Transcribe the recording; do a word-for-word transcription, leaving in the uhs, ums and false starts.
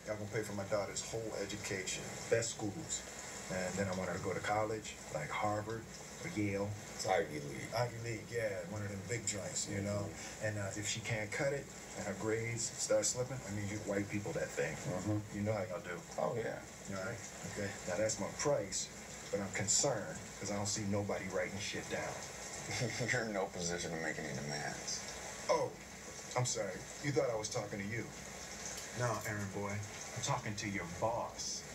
Y'all gonna pay for my daughter's whole education, best schools. And then I want her to go to college, like Harvard or Yale. It's Ivy League. Ivy League, yeah, one of them big joints, you know? And uh, if she can't cut it and her grades start slipping, I mean, you white people that thing. Mm-hmm. You know how y'all do. Oh, yeah. All right? Okay. Now, that's my price, but I'm concerned because I don't see nobody writing shit down. You're in no position to make any demands. Oh, I'm sorry. You thought I was talking to you. No, errand boy. I'm talking to your boss.